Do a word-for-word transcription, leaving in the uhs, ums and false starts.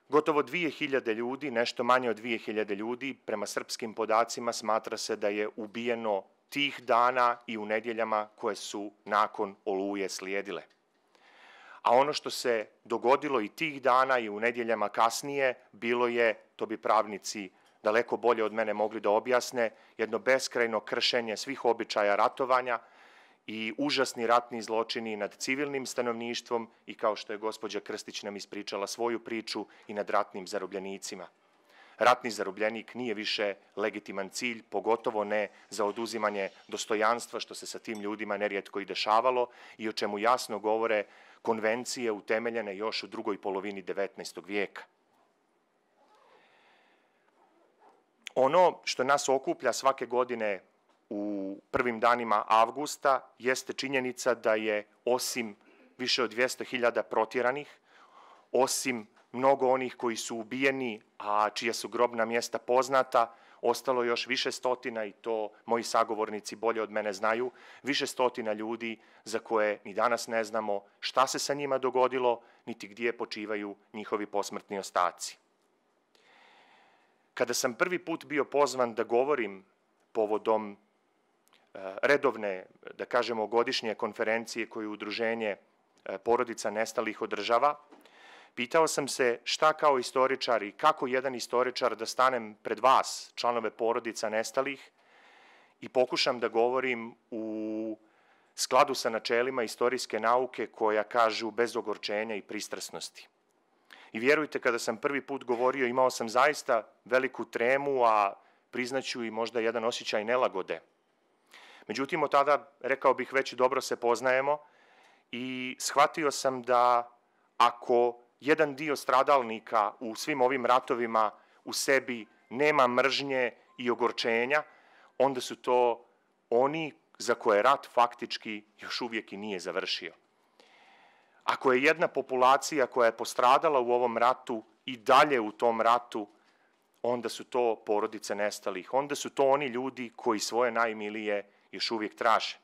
Gotovo dvije hiljade ljudi, nešto manje od dvije hiljade ljudi, prema srpskim podacima smatra se da je ubijeno tih dana i u nedjeljama koje su nakon Oluje slijedile. A ono što se dogodilo i tih dana i u nedjeljama kasnije bilo je, to bi pravnici daleko bolje od mene mogli da objasne, jedno beskrajno kršenje svih običaja ratovanja i užasni ratni zločini nad civilnim stanovništvom i, kao što je gospođa Krstić nam ispričala svoju priču, i nad ratnim zarobljenicima. Ratni zarobljenik nije više legitiman cilj, pogotovo ne za oduzimanje dostojanstva, što se sa tim ljudima nerijetko i dešavalo i o čemu jasno govore konvencije utemeljene još u drugoj polovini devetnaestog vijeka. Ono što nas okuplja svake godine u prvim danima avgusta jeste činjenica da je, osim više od dvjesto hiljada protjeranih, osim mnogo onih koji su ubijeni, a čija su grobna mjesta poznata, ostalo još više stotina, i to moji sagovornici bolje od mene znaju, više stotina ljudi za koje ni danas ne znamo šta se sa njima dogodilo, niti gdje počivaju njihovi posmrtni ostaci. Kada sam prvi put bio pozvan da govorim povodom redovne, da kažemo, godišnje konferencije koju Udruženje porodica nestalih održava, pitao sam se šta kao istoričar i kako jedan istoričar da stanem pred vas, članove porodica nestalih, i pokušam da govorim u skladu sa načelima istorijske nauke koja kažu bez ogorčenja i pristrasnosti. I vjerujte, kada sam prvi put govorio, imao sam zaista veliku tremu, a priznaću i možda jedan osjećaj nelagode. Međutim, od tada, rekao bih, već dobro se poznajemo i shvatio sam da ako jedan dio stradalnika u svim ovim ratovima u sebi nema mržnje i ogorčenja, onda su to oni za koje rat faktički još uvijek i nije završio. Ako je jedna populacija koja je postradala u ovom ratu i dalje u tom ratu, onda su to porodice nestalih, onda su to oni ljudi koji svoje najmilije još uvijek traže.